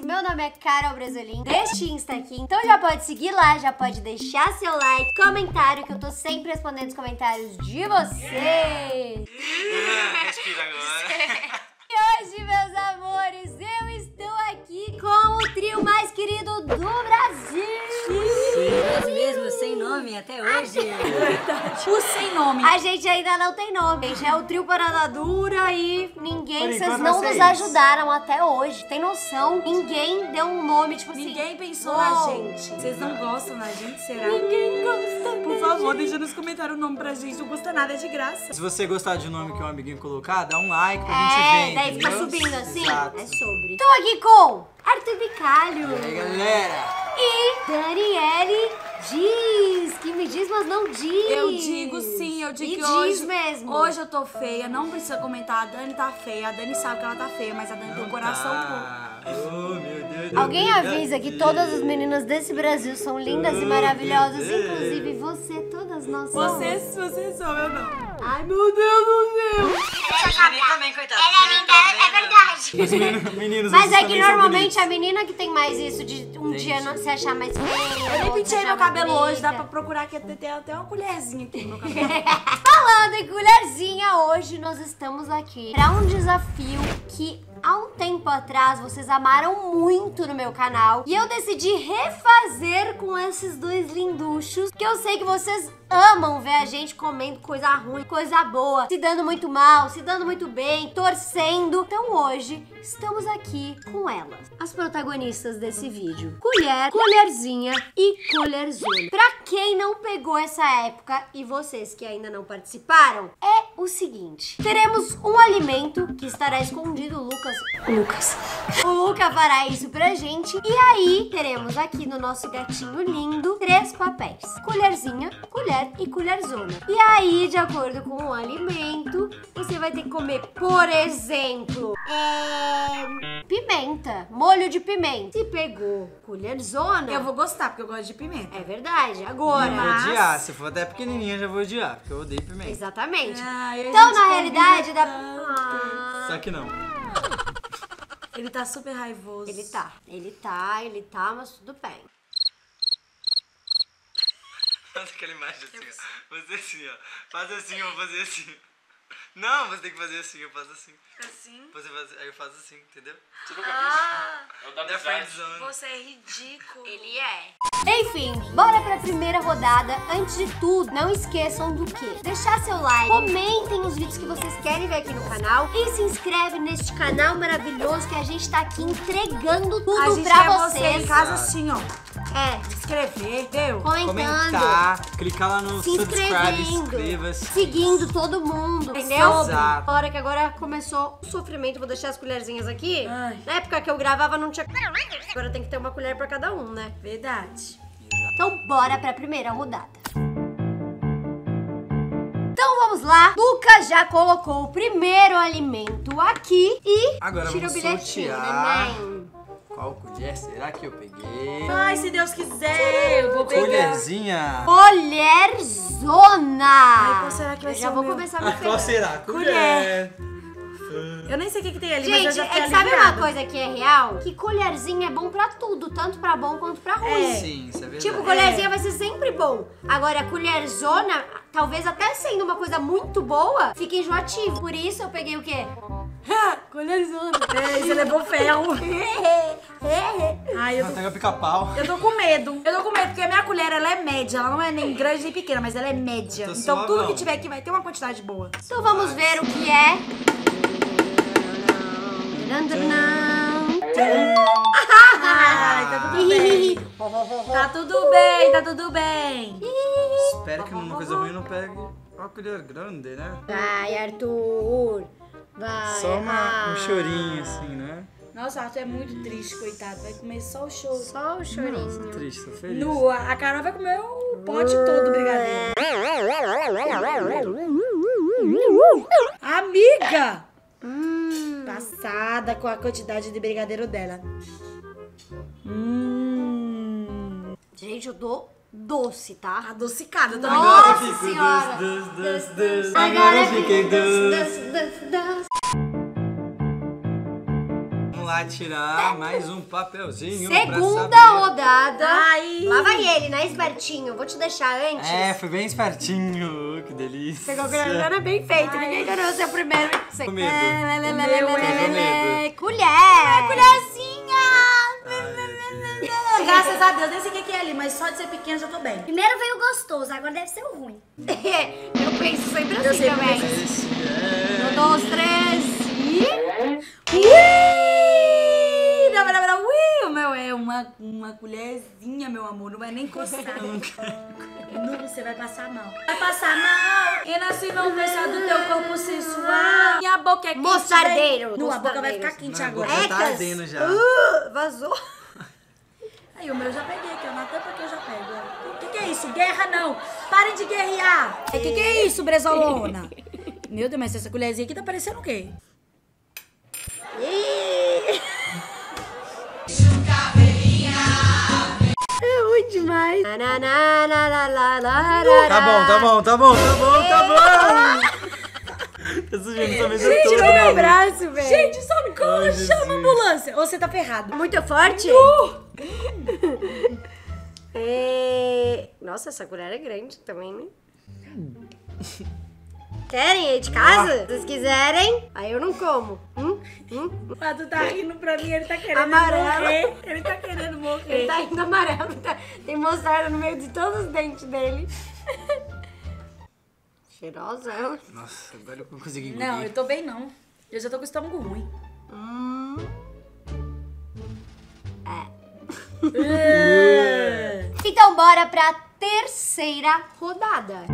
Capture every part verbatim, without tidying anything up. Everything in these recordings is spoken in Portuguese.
meu nome é Carol Bresolim, deste Insta aqui. Então já pode seguir lá, já pode deixar seu like, comentário, que eu tô sempre respondendo os comentários de vocês. Respira agora. E hoje, meus amores, eu estou aqui com o trio mais querido do Brasil. Nós mesmos, sem nome até hoje. O sem nome. A gente ainda não tem nome, gente. É o trio Parada Dura e ninguém, Por vocês enquanto não vai nos ser ajudaram até hoje. Tem noção? Ninguém deu um nome, tipo assim. Ninguém pensou uou. na gente. Vocês não gostam da gente, será? Ninguém gosta. Por favor, deixa nos comentários o nome pra gente. Não custa nada, é de graça. Se você gostar de um nome que um amiguinho colocar, dá um like pra É, gente ver, daí fica entendeu? subindo assim. Exato. É sobre. Estou aqui com Arthur Bicalho. E aí, galera? E Daniele diz, que me diz, mas não diz. Eu digo sim, eu digo e que diz hoje, mesmo. hoje eu tô feia, não precisa comentar, a Dani tá feia, a Dani sabe que ela tá feia, mas a Dani tem um coração puro. Oh, meu Deus. Alguém avisa que todas as meninas desse Brasil são lindas e maravilhosas, inclusive você, todas nós somos. Vocês, vocês são, eu não. Ai, meu Deus do céu. Ele também, coitado. Ela não deve, é verdade. Os meninos, meninos Mas vocês é que também são normalmente bonitos. a menina que tem mais isso de um Entendi. dia não se achar mais feia. Eu nem outra se pentei achar meu mais cabelo bonita. hoje, dá pra procurar aqui, tem até uma colherzinha aqui no meu cabelo. Falando em colherzinha, hoje nós estamos aqui para um desafio que há um tempo atrás vocês amaram muito no meu canal e eu decidi refazer com esses dois linduchos, que eu sei que vocês amam ver a gente comendo coisa ruim, coisa boa, se dando muito mal, se dando muito bem, torcendo. Então hoje estamos aqui com elas, as protagonistas desse vídeo. Colher, colherzinha e colherzona. Pra quem não pegou essa época e vocês que ainda não participaram, é o seguinte: teremos um alimento que estará escondido, o Lucas. Lucas. O Luca fará isso pra gente. E aí teremos aqui no nosso gatinho lindo três papéis: colherzinha, colher e colherzona. E aí, de acordo com o alimento, você vai ter que comer, por exemplo, é... pimenta, molho de pimenta. Se pegou colherzona, Eu vou gostar, porque eu gosto de pimenta. é verdade. Agora, Eu vou odiar, se for até pequenininha já vou odiar, porque eu odeio pimenta. exatamente. Ai, a Então, gente na combina realidade, dá... tanto. Ah, Só que não. Ele tá super raivoso. ele tá, ele tá, ele tá, mas tudo bem. Faz aquela imagem assim, ó. Fazer assim, ó. Faz assim, eu vou fazer assim. Não, você tem que fazer assim, eu faço assim. Assim? Você faz, aí eu faço assim, entendeu? Ah, Da friend zone. você é ridículo. Ele é. Enfim, bora pra primeira rodada. Antes de tudo, não esqueçam do quê? Deixar seu like, comentem os vídeos que vocês querem ver aqui no canal e se inscreve neste canal maravilhoso que a gente tá aqui entregando tudo A gente pra quer você vocês. em casa assim, ó. É, Escrever, deu? comentando, Comentar, clicar lá no se subscribe, inscrevendo, inscreva-se. seguindo todo mundo, entendeu? Exato. Hora que agora começou o sofrimento, vou deixar as colherzinhas aqui. Ai. Na época que eu gravava não tinha... Agora tem que ter uma colher pra cada um, né? Verdade. Então bora pra primeira rodada. Então vamos lá. Luca já colocou o primeiro alimento aqui e Agora tira o vamos bilhetinho, sortear. neném. Qual colher será que eu peguei? Ai, se Deus quiser, eu vou pegar. Colherzinha. Colherzona. Ai, qual será que vai Eu ser já o vou meu? começar a me Ah, qual ferrar. será? Colher. Eu nem sei o que, que tem ali, mas eu Gente, já é fiquei que sabe uma aliviada. coisa que é real? Que colherzinha é bom pra tudo, tanto pra bom quanto pra ruim. É. Sim, isso é verdade. Tipo, colherzinha vai ser sempre bom. Agora, a colherzona, talvez até sendo uma coisa muito boa, fica enjoativo. Por isso eu peguei o quê? Colherzona. É, você levou ferro. Ai, eu Ah, tô, pega pica-pau. eu tô com medo. Eu tô com medo porque a minha colher, ela é média. Ela não é nem grande nem pequena, mas ela é média. Tô Então tudo suavão. que tiver aqui vai ter uma quantidade boa. Então vamos ver o que é. Ai, tá tudo bem. Tá tudo bem, tá tudo bem. Espero que numa coisa ruim não pegue uma colher grande, né? Vai, Arthur. Vai. Só uma, um ah. chorinho assim, né? Nossa, o Arthur é muito triste, coitado. Vai comer só o choro. Só o chorinho. Triste, tô feliz. No, a Carol vai comer o pote todo, brigadeiro. Amiga! Hum. Passada com a quantidade de brigadeiro dela. Hum. Gente, eu tô doce, tá? Adocicada também. Nossa Agora eu fico senhora. dus, dus, dus, dus. Agora Agora eu fica fiquei dus, dus. dus, dus, dus. Vamos lá tirar mais um papelzinho pra Segunda saber. rodada. Ai. Lá vai ele, né, espertinho? Vou te deixar antes. É, foi bem espertinho. Que delícia. Pegou grana bem feito. Ninguém ganhou o seu primeiro. Com medo. É, lê, lê, lê, Meu lê, lê, é. lê, lê. Colher. Colherzinha. Graças a Deus, nem sei o que que é ali, mas só de ser pequeno já tô bem. Primeiro veio o gostoso, agora deve ser o ruim. Eu penso sempre assim sempre também. penso Esse é... Um, dois, três e... Ui! Não, não, não, ui! O meu é uma, uma colherzinha, meu amor, não vai nem coçar. Não, você vai passar mal. Vai passar mal. E nasci não deixar do teu corpo sensual. Minha boca é quente. Mostardeiro. bem- Não, a boca vai Mostardeiro. ficar quente Não, agora. Já tá Ecas. ardendo já. Uh, vazou. Aí o meu eu já peguei aqui, ó. Na tampa que eu já pego. O que, que é isso? Guerra não! Parem de guerrear! O que, que é isso, Brezolona? Meu Deus, mas essa colherzinha aqui tá parecendo o quê? É ruim demais. Tá bom, tá bom, tá bom, tá bom, tá bom. Tá sujando essa mesa Gente, toda, no meu maluco. braço, velho. Gente, socorro! Ai, Chama a Jesus. ambulância! Ou você tá ferrado? Muito forte? É... Nossa, essa colher é grande também, né? Querem aí de casa? Se vocês quiserem, aí eu não como. Hum? Hum? O Pato tá rindo pra mim, ele tá querendo Amarela. morrer. Ele tá querendo morrer. Ele tá indo amarelo, tá... tem mostarda no meio de todos os dentes dele. Cheirosa ela. Nossa, agora eu não consegui engolir. Não, eu tô bem não. Eu já tô com o estômago ruim. Hum. Então bora pra terceira rodada.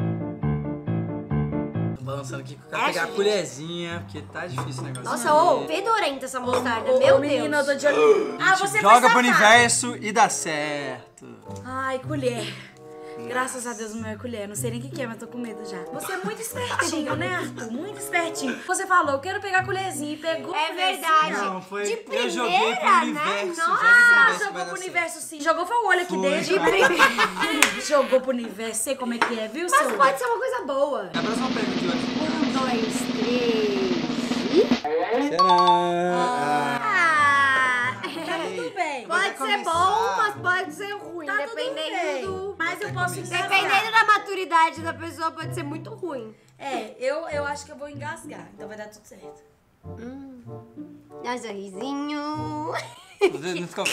Tô balançando aqui que eu quero pegar a colherzinha, porque tá difícil o negócio. Nossa, ô, fedorenta essa mostarda, Ô, meu ô, menino, eu Deus. tô de olho. Ah, você foi Joga pro safado. universo e dá certo. Ai, colher. Graças a Deus, o meu é colher. Não sei nem o que que é, mas tô com medo já. Você é muito espertinho, né, Arthur? Muito espertinho. Você falou, eu quero pegar a colherzinha e pegou a É colherzinha. verdade. Não, foi- De eu primeira, joguei pro né? universo, Nossa, joguei pro Ah, universo. jogou vai pro dar universo sim. Jogou foi o olho aqui Foi, dele. De primeira. Jogou pro universo. Sei como é que é, viu, Mas seu? pode ser uma coisa boa. A próxima pergunta de hoje. Um, dois, três e... Tcharam! Ah! Tudo bem. Vai Pode ser começar. bom, mas pode ser ruim, Tá tudo bem. dependendo do... Mas eu posso engasgar. Dependendo da maturidade da pessoa, pode ser muito ruim. É, eu, eu acho que eu vou engasgar. Então vai dar tudo certo. Dá um sorrisinho. Vocês não escovaram.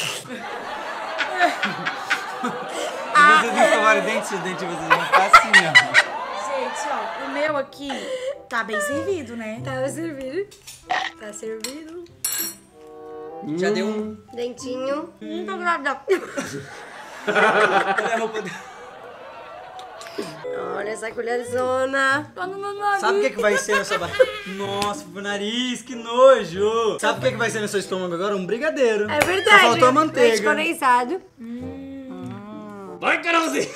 Vocês não escovaram o dente, o dente de vocês vão ficar assim, ó. Gente, ó, o meu aqui tá bem servido, né? Tá servido. Tá servido. Já deu um. Dentinho. Hum, tô grávida. Cadê a roupa dele? Olha essa colherzona. Tô no meu nariz. Sabe o que, que vai ser na sua barriga? Nossa, pro nariz, que nojo! Sabe o que, que vai ser no seu estômago agora? Um brigadeiro. É verdade. Só faltou a Leite manteiga. condensado. Vai, Carolzinha!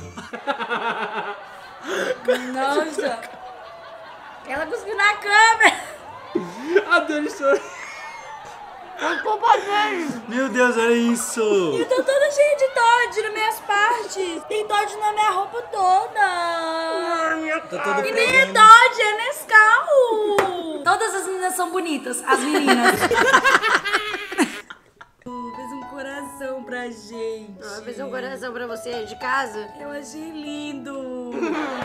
Nossa. Ela cuspiu na câmera. A Dani chorou. Meu Deus, olha isso! Eu tô toda cheia de Todd nas minhas partes. Tem Todd na minha roupa toda. Tá todo E nem é pregando. Todd, é Nescau. Todas as meninas são bonitas, as meninas. Oh, fez um coração pra gente. Ah, fez um coração pra você aí de casa. Eu achei lindo.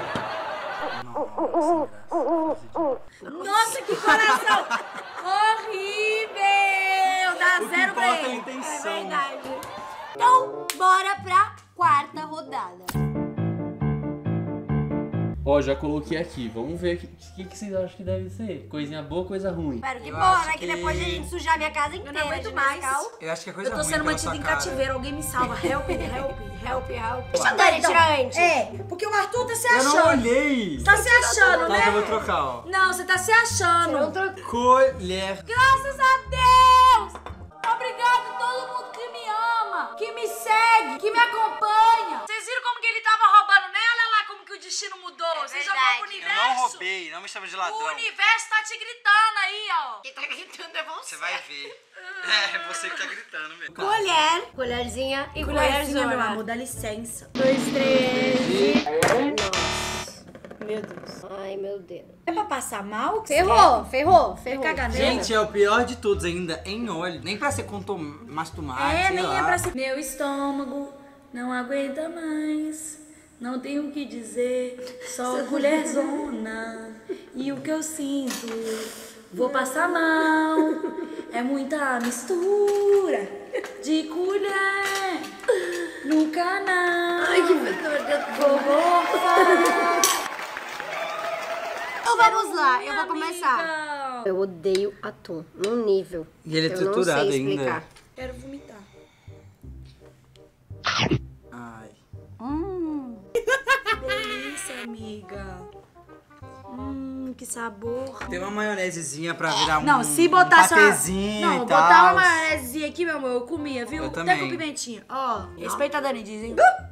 Nossa, que coração horrível. Dá zero pra Falta a ele. intenção. É verdade. Então, bora pra quarta rodada. Ó, já coloquei aqui. Vamos ver o que, que, que vocês acham que deve ser. Coisinha boa, coisa ruim. Espero que Eu bora, acho que que- depois de a gente sujar minha casa inteira aguento de mais. Nescau. Eu acho que é coisa Eu tô ruim sendo pela mantida sua em cara. cativeiro. Alguém me salva. Help, help, help. Help, help. Deixa a Dani tirar antes. É, porque o Arthur tá se Eu não achando. olhei! Tá se achando, Tá, que eu vou né? trocar, ó. Não, você tá se Você não achando. trocou. Colher. Graças a Deus! Obrigado a todo mundo que me ama, que me segue, que me acompanha. Vocês viram como que ele tava roubando, né? Olha lá como que o destino mudou. Você jogou pro verdade. Eu universo. não roubei, não me chama de O ladrão. universo tá te gritando aí, ó. Quem tá gritando é você. Você vai ver. É, você que tá gritando mesmo. Colher. Colherzinha e Colherzinha, colherzona. meu amor, dá licença. Dois, três e... Nossa. Meu Deus. Ai, meu Deus. É pra passar mal? Que Ferrou, ferrou, ferrou. cagar nela? Gente, é o pior de todos ainda, em óleo. Nem pra ser com tomate, tomate, É, sei nem lá. é pra ser. Meu estômago não aguenta mais. Não tenho o que dizer. Só colherzona. E o que eu sinto? Vou passar mal. É muita mistura de colher no canal. Ai, que vergonha. Vou gorfar. Então vamos lá, eu vou começar. Amiga. Eu odeio atum, num nível. E ele é eu não triturado sei ainda. explicar. Quero vomitar. Ai. Hum. Delícia, amiga. Hum, que sabor. Tem uma maionesezinha pra virar um, Não, se botar um essa... patezinho Não, e tal. botar uma maionesezinha aqui, meu amor, eu comia, viu? Eu Até também. com pimentinha. Ó, respeita a Dani, dizem.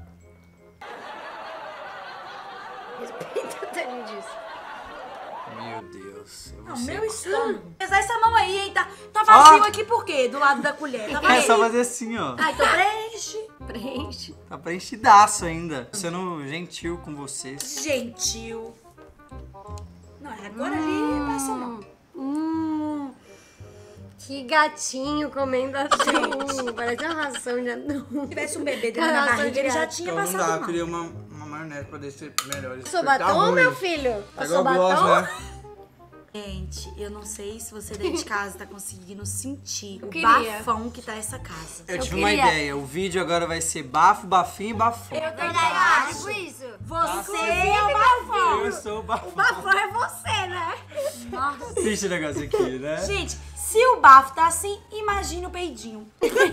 Respeita o Dani disso. Meu Deus. Eu vou Não, ser- meu estômago. Pesar essa mão aí, hein? Tá, tá vazio aqui por quê? Do lado da colher. Tá É vazio. só fazer assim, ó. Ah, então preenche. Preenche. Tá preenchidaço ainda. Sendo gentil com vocês. Gentil. Não, agora ali passou mal. Hum. Que gatinho comendo atum. Parece uma ração de atum. Se tivesse um bebê dentro da Nossa, barriga, ele já direto. tinha Então não passado dá, eu mal. queria uma, uma maionese pra descer melhor. Isso Sou tá batom, ruim. meu filho? Eu Agora sou eu gosto, batom? né? Gente, eu não sei se você daí de casa tá conseguindo sentir o queria. bafão que tá essa casa. Eu, Eu tive uma queria. ideia. O vídeo agora vai ser bafo, bafinho e bafão. Verdade, tipo isso. Você é o bafão. Eu sou o bafão. Bafão é você, né? Nossa. Triste o negócio aqui, né? Gente, se o bafo tá assim, imagine o peidinho.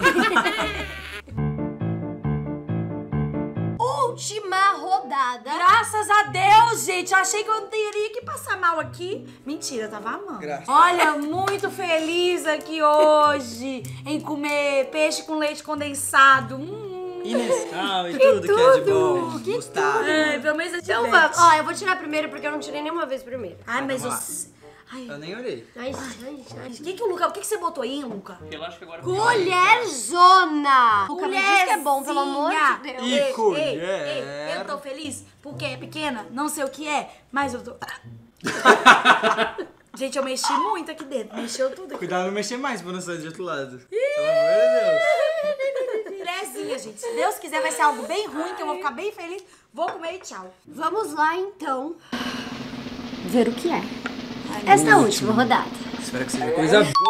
Última rodada. Graças a Deus, gente. Eu achei que eu teria que passar mal aqui. Mentira, eu tava amando. Graças. Olha, muito feliz aqui hoje em comer peixe com leite condensado. Hum. E Nescau e tudo, que é de bom. tudo, que Gustavo. Ai, pelo menos eu Então tivesse. vamos. Ó, eu vou tirar primeiro porque eu não tirei nenhuma vez primeiro. Ai, mas Vamos lá. você... Ai, Eu nem olhei. Ai, ai, ai. o que que o Luca... O que que você botou aí, Luca? Relaxa que agora... Colherzona. Luca, me diz que é bom, pelo amor de Colherzinha. Deus. E Ei, colher. ei, ei, eu tô feliz porque é pequena, não sei o que é, mas eu tô... Gente, eu mexi muito aqui dentro, mexeu tudo aqui. Cuidado não mexer mais pra não sair de outro lado. Pelo amor de Deus. Filezinha, gente. Se Deus quiser, vai ser algo bem ruim, que eu vou ficar bem feliz. Vou comer e tchau. Vamos lá, então, ver o que é. Esta última rodada. Espero que seja coisa boa.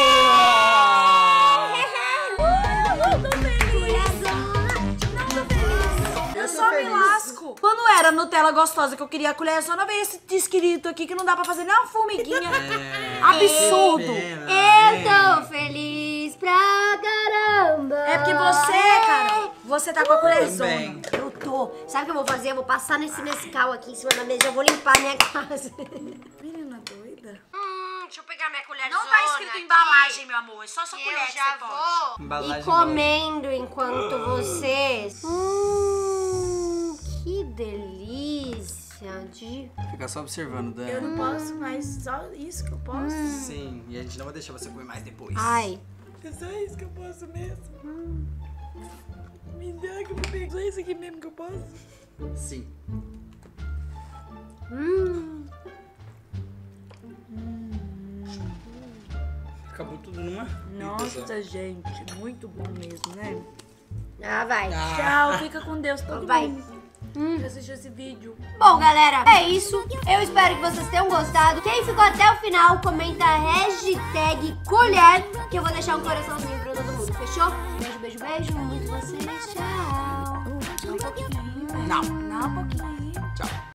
Eu só me lasco. Quando era Nutella gostosa que eu queria a colher, só não veio esse escrito aqui que não dá pra fazer nem uma formiguinha. Absurdo. Pena, Eu hein? tô feliz pra caramba. É porque você, cara, você tá com a colherzona. Também. Eu tô. Sabe o que eu vou fazer? Eu vou passar nesse Nescau aqui em cima da mesa e eu vou limpar a minha casa. Menina doida. Hum, deixa eu pegar minha colher. Não tá escrito embalagem, meu amor. É só sua colher Eu que já você pode. vou Embalagem e comendo enquanto vocês. Hum, que delícia de. Fica só observando, Eu Dan. não posso, mas só isso que eu posso. Sim, e a gente não vai deixar você comer mais depois. Ai. É só isso que eu posso mesmo. Me dá que eu vou pegar só isso aqui mesmo que eu posso. Sim. Hum. Acabou tudo numa. Nossa, gente, muito bom mesmo, né? Ah, vai. Tchau, fica com Deus todo Vai. mundo. Hum. Que assistiu esse vídeo. Bom, galera, é isso. Eu espero que vocês tenham gostado. Quem ficou até o final, comenta a hashtag colher, que eu vou deixar um coraçãozinho pra todo mundo. Fechou? Beijo, beijo, beijo. Muito vocês. Tchau. Não um pouquinho. Não. Não um pouquinho. Tchau.